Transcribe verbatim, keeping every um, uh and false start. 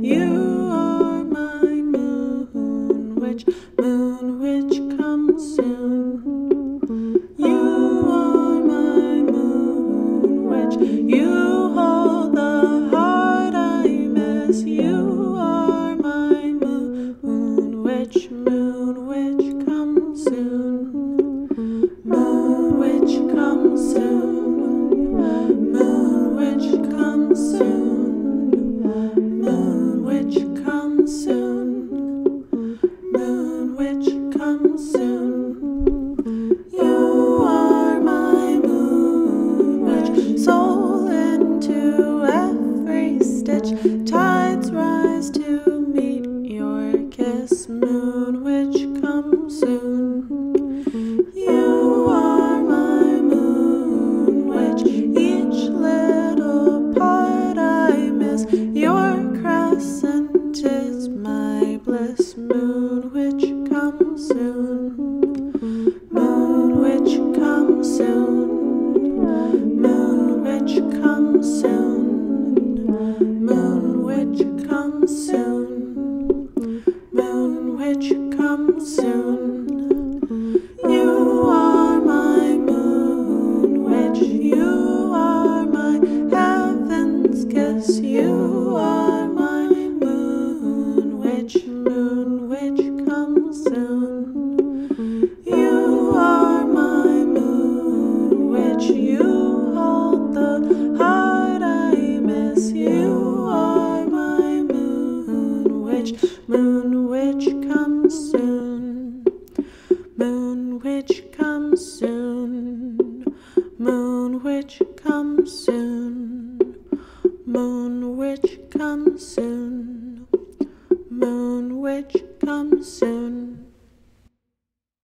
You are my moon witch, moon witch, come soon. You are my moon witch, you hold the heart I miss. You are my moon witch, moon witch, come soon. Moon witch, come soon. Moon witch, come soon. Moon witch, come soon. Moon witch, come soon. You are my moon witch, soul into every stitch. Tides rise to meet your kiss. Moon witch, come soon. You are my moon witch, each little part I miss. Your crescent is my bliss. Moon witch, come soon. Moon witch, come soon. Moon witch, come soon. Moon witch, come soon. Moon witch, come soon. You are my moon witch, you are my heaven's kiss. You are my moon witch, moon witch, come soon. You are my moon witch, you hold the heart I miss. You are my moon witch, moon